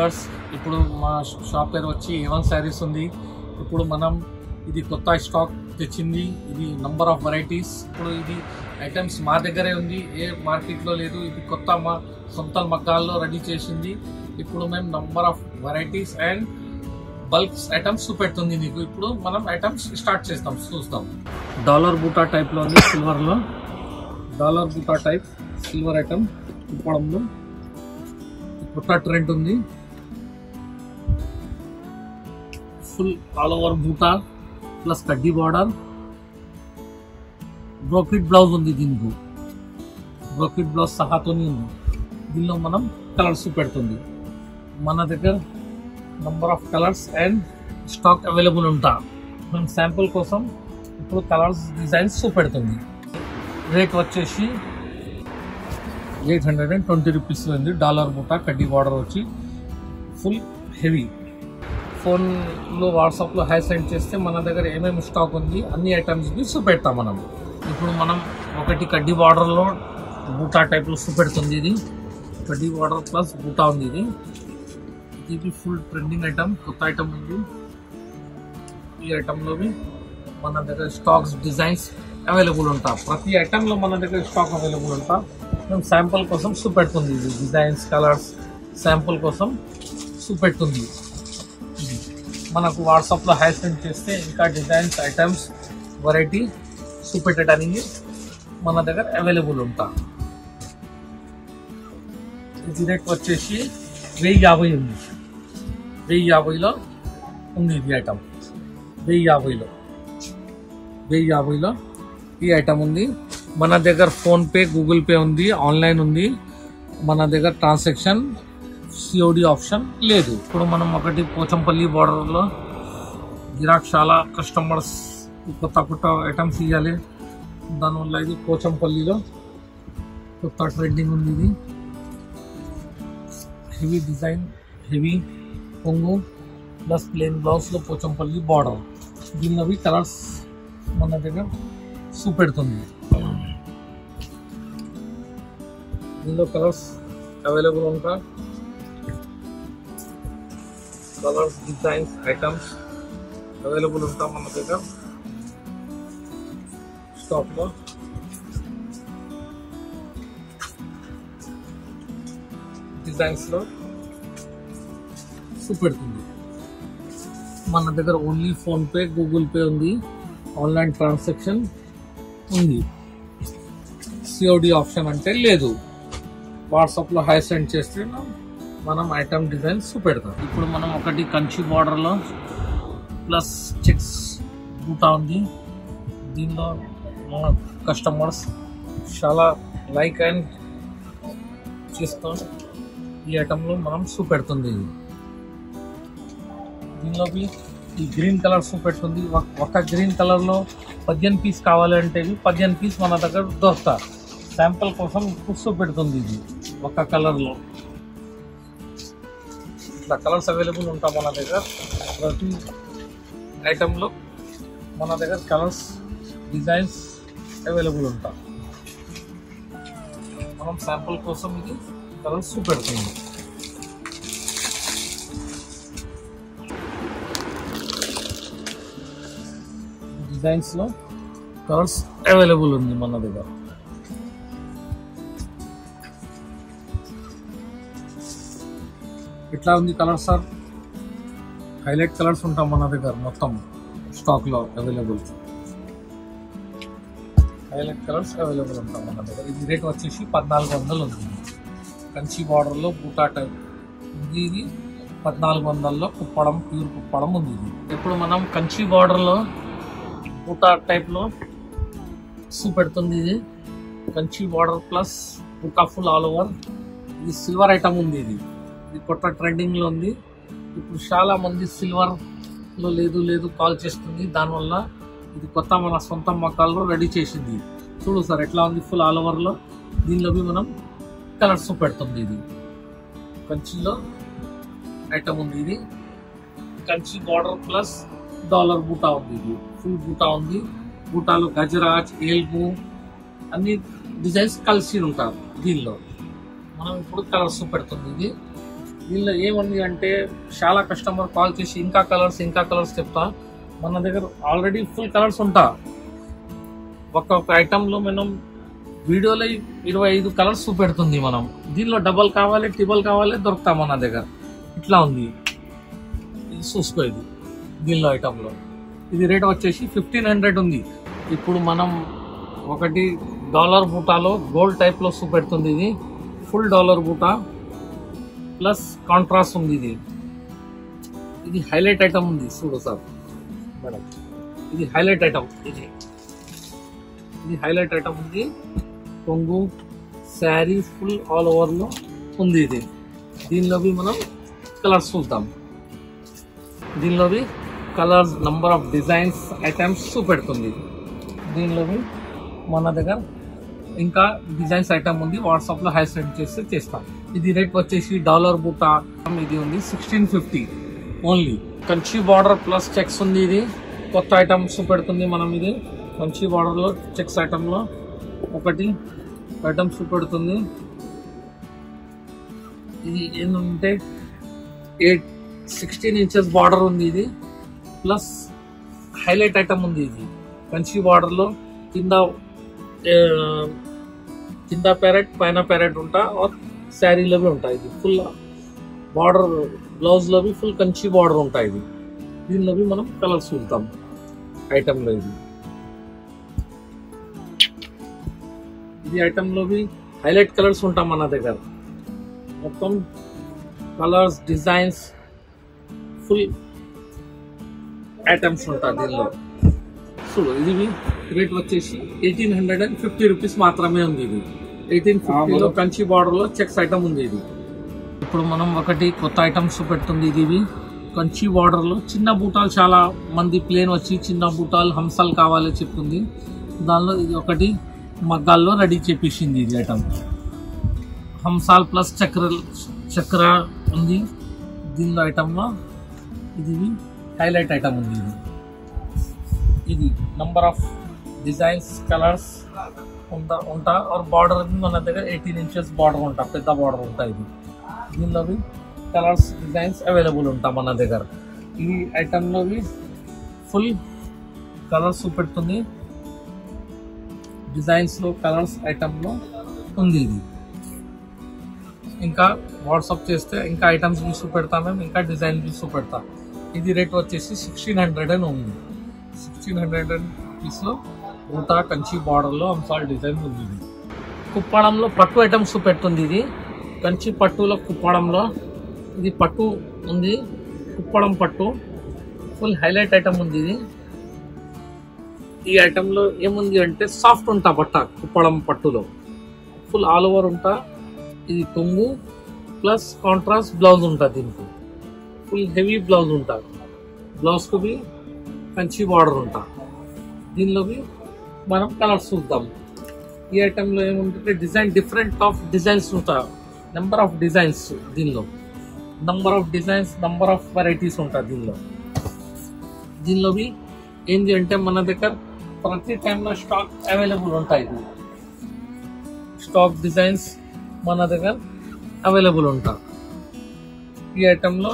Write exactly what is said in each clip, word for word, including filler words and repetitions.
Viewers, ఇప్పుడు మా shop పేరు వచ్చి ఏ వన్ శారీస్ ఉంది. ఇప్పుడు మనం ఇది కొత్త స్టాక్ తెచ్చింది. ఇది నంబర్ ఆఫ్ వెరైటీస్. ఇప్పుడు ఇది ఐటమ్స్ మా దగ్గరే ఉంది, ఏ మార్కెట్లో లేదు. ఇది కొత్త మా సొంత మగ్గాల్లో రెడీ చేసింది. ఇప్పుడు మేము number of varieties and bulks items చూపెడుతుంది నీకు. ఇప్పుడు మనం ఐటమ్స్ స్టార్ట్ చేస్తాం, చూస్తాం. డాలర్ బూటా టైప్లో ఉంది, సిల్వర్లో. డాలర్ బూటా టైప్ సిల్వర్ ఐటమ్ కుప్పడంలో కొత్త ట్రెండ్ ఉంది. ఫుల్ ఆల్ ఓవర్ బూటా ప్లస్ కడ్డీ బార్డర్, బ్రోకెట్ బ్లౌజ్ ఉంది. దీనికి బ్రోకెట్ బ్లౌజ్ సహాతోని ఉంది. దీనిలో మనం కలర్స్ పెడుతుంది. మన దగ్గర number of colours and stock available ఉంటా. మనం శాంపుల్ కోసం ఇప్పుడు కలర్స్ డిజైన్స్ చూపెడుతుంది. రేట్ వచ్చేసి eight hundred and twenty rupees ఉంది. డాలర్ బూటా కడ్డీ బార్డర్ వచ్చి ఫుల్ హెవీ. ఫోన్లో వాట్సాప్లో హై సెండ్ చేస్తే మన దగ్గర ఏమేమి స్టాక్ ఉంది అన్ని ఐటమ్స్ బి చూపెడతాం మనం. ఇప్పుడు మనం ఒకటి కడ్డీ బార్డర్లో బూటా టైప్లో చూపెడుతుంది. ఇది కడ్డీ బార్డర్ ప్లస్ బూటా ఉంది. ఇది ఇది ఫుల్ ట్రెండింగ్ ఐటమ్, కొత్త ఐటమ్ ఉంది. ఈ ఐటంలో మన దగ్గర స్టాక్స్ డిజైన్స్ అవైలబుల్ ఉంటా. ప్రతి ఐటంలో మన దగ్గర స్టాక్ అవైలబుల్ ఉంటా. మేము శాంపుల్ కోసం చూపెడుతుంది. ఇది డిజైన్స్ కలర్స్ శాంపుల్ కోసం చూపెడుతుంది. ఇది మనకు వాట్సాప్లో హై సెండ్ చేస్తే ఇంకా డిజైన్స్ ఐటమ్స్ వెరైటీ చూపెట్టడానికి మన దగ్గర అవైలబుల్ ఉంటా. ఇది రేట్ వచ్చేసి వెయ్యి యాభై ఉంది. వెయ్యి యాభైలో ఉంది ఇది ఐటమ్. వెయ్యి యాభైలో వెయ్యి యాభైలో ఈ ఐటమ్ ఉంది. మన దగ్గర ఫోన్పే, గూగుల్ పే ఉంది, ఆన్లైన్ ఉంది. మన దగ్గర ట్రాన్సాక్షన్ సిఓడి ఆప్షన్ లేదు. ఇప్పుడు మనం ఒకటి పోచంపల్లి బార్డర్లో గిరాక్ చాలా కస్టమర్స్ కొత్త కొత్త ఐటమ్స్ ఇవ్వాలి. దానివల్ల ఇది పోచంపల్లిలో కొత్త ట్రెండింగ్ ఉంది. ఇది హెవీ డిజైన్, హెవీ కొంగు ప్లస్ ప్లెయిన్ బ్లౌజ్లో పోచంపల్లి బార్డర్. దీనిలో కలర్స్ మన దగ్గర చూపెడుతుంది. దీనిలో కలర్స్ అవైలబుల్ ఉంటా. కలర్స్ డిజైన్స్ ఐటమ్స్ అవైలబుల్ ఉంటా మన దగ్గర స్టాక్లో. డిజైన్స్లో చూపెడుతుంది. మన దగ్గర ఓన్లీ ఫోన్పే, గూగుల్ పే ఉంది, ఆన్లైన్ ట్రాన్సాక్షన్ ఉంది. సిఓడి ఆప్షన్ అంటే లేదు. వాట్సాప్లో హై సెండ్ చేస్తే మనం ఐటమ్ డిజైన్స్ చూపెడతాం. ఇప్పుడు మనం ఒకటి కంచి బార్డర్లో ప్లస్ చెక్స్ బూటా ఉంది. దీనిలో మన కస్టమర్స్ చాలా లైక్ అండ్ చేస్తాం. ఈ ఐటంలో మనం చూపెడుతుంది. దీనిలో ఈ గ్రీన్ కలర్ చూపెడుతుంది. ఒక గ్రీన్ కలర్లో పదిహేను పీస్ కావాలంటే పదిహేను పీస్ మన దగ్గర దొరుకుతా. శాంపుల్ కోసం చూపెడుతుంది. ఇది ఒక కలర్లో ఇట్లా కలర్స్ అవైలబుల్ ఉంటా మన దగ్గర. ప్రతి ఐటంలో మన దగ్గర కలర్స్ డిజైన్స్ అవైలబుల్ ఉంటా. మనం శాంపుల్ కోసం ఇది కలర్స్ చూపెడుతుంది. డిజైన్స్లో కలర్స్ అవైలబుల్ ఉంది మన దగ్గర. ఇట్లా ఉంది కలర్ సార్. హైలైట్ కలర్స్ ఉంటాం మన దగ్గర మొత్తం స్టాక్లో అవైలబుల్. హైలైట్ కలర్స్ అవైలబుల్ ఉంటాం మన దగ్గర. ఇది రేట్ వచ్చేసి పద్నాలుగు వందలు ఉంది. కంచి బార్డర్లో బూటా టైప్ ఉంది. ఇది పద్నాలుగు వందల్లో కుప్పడం, ప్యూర్ కుప్పడం ఉంది. ఇది ఇప్పుడు మనం కంచి బార్డర్లో బూటా టైప్లో చూపెడుతుంది. ఇది కంచి బార్డర్ ప్లస్ బూటా ఫుల్ ఆల్ ఓవర్. ఇది సిల్వర్ ఐటమ్ ఉంది. ఇది ఇది కొత్త ట్రెండింగ్లో ఉంది. ఇప్పుడు చాలా మంది సిల్వర్లో లేదు లేదు కాల్ చేస్తుంది. దానివల్ల ఇది కొత్త మన సొంత మగ్గాల్లో రెడీ చేసింది. చూడు సార్ ఎట్లా ఉంది ఫుల్ ఆల్ ఓవర్లో. దీనిలో మనం కలర్స్ చూపెడుతుంది. ఇది కంచిలో ఐటమ్ ఉంది. ఇది కంచి బార్డర్ ప్లస్ డాలర్ బూటా ఉంది. ఇది ఫుల్ బూటా ఉంది. బూటాలో గజరాజ్, ఏల్బు అన్ని డిజైన్స్ కలిసి ఉంటారు. దీనిలో మనం ఇప్పుడు కలర్స్ పెడుతుంది. ఇది దీనిలో ఏముంది అంటే చాలా కస్టమర్ కాల్ చేసి ఇంకా కలర్స్ ఇంకా కలర్స్ చెప్తా. మన దగ్గర ఆల్రెడీ ఫుల్ కలర్స్ ఉంటా. ఒక్కొక్క ఐటెంలో మనం వీడియోలో ఇరవై ఐదు కలర్స్ చూపెడుతుంది. మనం దీనిలో డబల్ కావాలి ట్రిబల్ కావాలి దొరుకుతా మన దగ్గర. ఇట్లా ఉంది, ఇది చూసుకో. ఇది దీనిలో ఐటెంలో ఇది రేట్ వచ్చేసి ఫిఫ్టీన్ హండ్రెడ్ ఉంది. ఇప్పుడు మనం ఒకటి డాలర్ బూటాలో గోల్డ్ టైప్లో చూపెడుతుంది. ఇది ఫుల్ డాలర్ బూటా ప్లస్ కాంట్రాస్ట్ ఉంది. ఇది ఇది హైలైట్ ఐటమ్ ఉంది చూడు సార్ మేడం. ఇది హైలైట్ ఐటమ్. ఇది ఇది హైలైట్ ఐటమ్ ఉంది. కొంగు శారీ ఫుల్ ఆల్ ఓవర్లో ఉంది. ఇది దీనిలోవి మనం కలర్స్ చూద్దాం. దీనిలోవి colours number of designs items చూపెడుతుంది. దీనిలోవి మన దగ్గర ఇంకా డిజైన్స్ ఐటమ్ ఉంది. వాట్సాప్లో హై సెండ్ చేస్తే చేస్తాం. ఇది రేట్ వచ్చేసి డాలర్ బూటా ఇది ఉంది sixteen fifty only. Kanchi border plus checks ఉంది. ఇది కొత్త ఐటమ్ చూపెడుతుంది మనం. ఇది కంచి బార్డర్లో చెక్స్ ఐటమ్లో ఒకటి ఐటమ్ చూపెడుతుంది. ఇది ఏంటంటే ఎయిట్ సిక్స్టీన్ ఇంచెస్ బార్డర్ ఉంది. ఇది ప్లస్ హైలైట్ ఐటమ్ ఉంది. ఇది కంచి బార్డర్లో కింద కింద ప్యారెట్ పైన ప్యారెట్ ఉంటా और శారీలో भी ఉంటాయి. ఇది ఫుల్ బార్డర్ బ్లౌజ్లో भी ఫుల్ కంచి బార్డర్ ఉంటాయి. ఇది దీనిలో भी మనం కలర్స్ చూద్దాం ఐటెంలో. ఇది ఇది ఐటెంలో भी హైలైట్ కలర్స్ ఉంటాం మన దగ్గర. మొత్తం కలర్స్ డిజైన్స్ ఫుల్ ఐటమ్స్ ఉంటాయి దీనిలో. చూడు ఇది రేట్ వచ్చేసి eighteen hundred and fifty rupees మాత్రమే ఉంది. ఇది ఎయిటీన్ ఫిఫ్టీలో కంచి బార్డర్లో చెక్స్ ఐటమ్ ఉంది. ఇది ఇప్పుడు మనం ఒకటి కొత్త ఐటమ్స్ పెడుతుంది. ఇది కంచి బార్డర్లో చిన్న బూటాలు చాలా మంది ప్లేన్ వచ్చి చిన్న బూటాలు హంసాలు కావాలి చెప్తుంది. దానిలో ఇది ఒకటి మగ్గాల్లో రెడీ చేపించింది. ఇది ఐటమ్ హంసాల్ ప్లస్ చక్ర చక్ర ఉంది దీనిలో ఐటమ్లో. ఇది హైలైట్ ఐటమ్ ఉంది. ఇది ఇది నంబర్ ఆఫ్ డిజైన్స్ కలర్స్ ఉంటా ఉంటా और బార్డర్ మన దగ్గర ఎయిటీన్ ఇంచెస్ బార్డర్ ఉంటా, పెద్ద బార్డర్ ఉంటాయి. ఇది దీనిలో కలర్స్ డిజైన్స్ అవైలబుల్ ఉంటా మన దగ్గర. ఈ ఐటెంలో ఫుల్ కలర్స్ చూపెడుతుంది. డిజైన్స్లో కలర్స్ ఐటెంలో ఉంది. ఇది ఇంకా వాట్సాప్ చేస్తే ఇంకా ఐటమ్స్ भी చూపెడతా మేము, ఇంకా డిజైన్ भी చూపెడతా. ఇది రేట్ వచ్చేసి సిక్స్టీన్ హండ్రెడ్ అని ఉంది. సిక్స్టీన్ హండ్రెడ్ అండ్ రూపీస్లో బూటా కంచి బార్డర్లో అంశాల డిజైన్ ఉంది. ఇది కుప్పాడంలో పట్టు ఐటమ్స్ చూపెడుతుంది. ఇది కంచి పట్టులో కుప్పాడంలో ఇది పట్టు ఉంది. కుప్పాడం పట్టు ఫుల్ హైలైట్ ఐటమ్ ఉంది. ఇది ఈ ఐటెంలో ఏముంది అంటే సాఫ్ట్ ఉంటా బట్ట. కుప్పాడం పట్టులో ఫుల్ ఆల్ ఓవర్ ఉంటా. ఇది కొంగు ప్లస్ కాంట్రాస్ట్ బ్లౌజ్ ఉంటుంది. దీనికి ఫుల్ హెవీ బ్లౌజ్ ఉంటా. బ్లౌజ్కు भी కంచి బార్డర్ ఉంటా. దీనిలో మనం కలర్స్ చూద్దాం. ఈ ఐటెంలో ఏముంటే డిజైన్ డిఫరెంట్ ఆఫ్ డిజైన్స్ ఉంటా. నెంబర్ ఆఫ్ డిజైన్స్ దీనిలో number of designs number of varieties ఉంటాయి. దీనిలో దీనిలో ఏంటి అంటే మన దగ్గర ప్రతి టైంలో స్టాక్ అవైలబుల్ ఉంటాయి. ఇది స్టాక్ డిజైన్స్ మన దగ్గర అవైలబుల్ ఉంటాయి. ఈ ఐటెంలో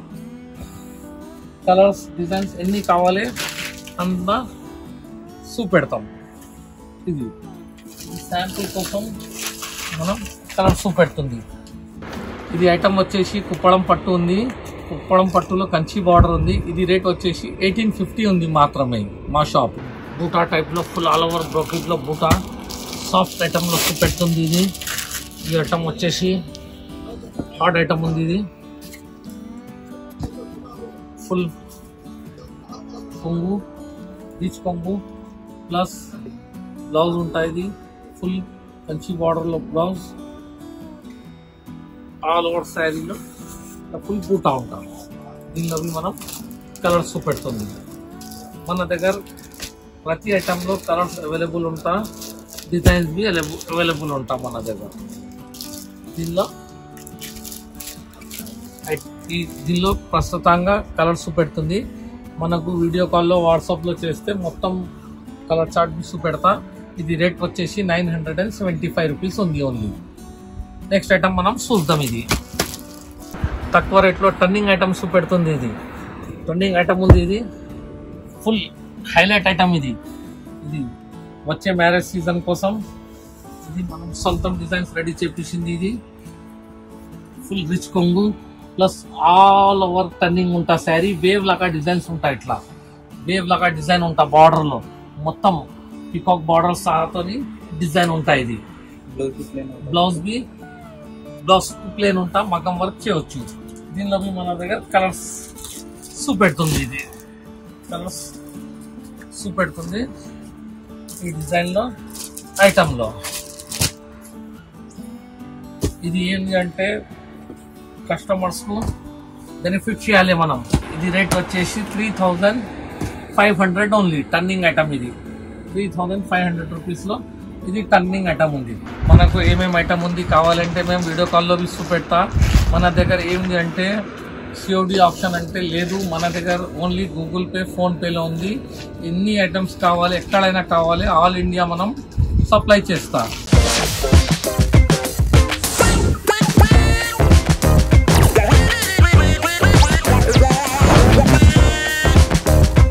కలర్స్ డిజైన్స్ ఎన్ని కావాలి అంత చూపెడతాం. ఇది శాంపుల్ కోసం మనం కలర్స్ చూపెడుతుంది. ఇది ఐటమ్ వచ్చేసి కుప్పడం పట్టు ఉంది. కుప్పడం పట్టులో కంచి బార్డర్ ఉంది. ఇది రేట్ వచ్చేసి ఎయిటీన్ ఫిఫ్టీ ఉంది మాత్రమే మా షాప్. బూటా టైప్లో ఫుల్ ఆల్ ఓవర్ బ్రోకెట్లో బూటా సాఫ్ట్ ఐటమ్లో చూపెడుతుంది. ఇది ఈ ఐటమ్ వచ్చేసి హార్డ్ ఐటమ్ ఉంది. ఇది ఫుల్ కొంగు రిచ్ కొంగు ప్లస్ బ్లౌజ్ ఉంటాయి. ఇది ఫుల్ కంచి బార్డర్లో బ్లౌజ్ ఆల్ ఓవర్ శారీలో ఫుల్ బూటా ఉంటాం. దీనిలో మనం కలర్స్ చూపెడుతుంది. మన దగ్గర ప్రతి ఐటెంలో కలర్స్ అవైలబుల్ ఉంటా, డిజైన్స్ भी అవైలబుల్ ఉంటా మన దగ్గర. దీనిలో ఈ దీనిలో ప్రస్తుతంగా కలర్స్ చూపెడుతుంది. మనకు వీడియో కాల్లో వాట్సాప్లో చేస్తే మొత్తం కలర్ చార్ట్ भी చూపెడతా. ఇది రేట్ వచ్చేసి nine hundred and seventy five rupees ఉంది ఓన్లీ. నెక్స్ట్ ఐటమ్ మనం చూద్దాం. ఇది తక్కువ రేట్లో టర్నింగ్ ఐటమ్స్ పెడుతుంది. ఇది టర్నింగ్ ఐటమ్ ఉంది, ఇది ఫుల్ హైలైట్ ఐటమ్. ఇది ఇది వచ్చే మ్యారేజ్ సీజన్ కోసం ఇది మనం సొంతం డిజైన్స్ రెడీ చేపించింది. ఇది ఫుల్ రిచ్ కొంగు ప్లస్ ఆల్ ఓవర్ టర్నింగ్ ఉంటా శారీ. వేవ్ లాగా డిజైన్స్ ఉంటాయి, ఇట్లా వేవ్ లాగా డిజైన్ ఉంటా. బార్డర్ లో మొత్తం పికాక్ బార్డర్ సహాతోని డిజైన్ ఉంటాయి. ఇది బ్లౌజ్ బి బ్లౌజ్ ప్లేన్ ఉంటా, మగ్గం వర్క్ చేయవచ్చు. దీనిలో మన దగ్గర కలర్స్ చూపెడుతుంది. ఇది కలర్స్ చూపెడుతుంది ఈ డిజైన్ లో ఐటమ్ లో. ఇది ఏంటి అంటే కస్టమర్స్ కు బెనిఫిట్ చేయాలి మనం. ఇది రేట్ వచ్చేసి three thousand five hundred only turning item. ఇది three thousand five hundred rupees లో ఇది టర్నింగ్ ఐటమ్ ఉంది. మనకు ఏమేమి ఐటమ్ ఉంది కావాలంటే మేము వీడియో కాల్లో చూపెడతా. మన దగ్గర ఏంటి అంటే సిఓడి ఆప్షన్ అంటే లేదు, మన దగ్గర ఓన్లీ గూగుల్ పే ఫోన్ పేలో ఉంది. ఎన్ని ఐటమ్స్ కావాలి ఎక్కడైనా కావాలి ఆల్ ఇండియా మనం సప్లై చేస్తా.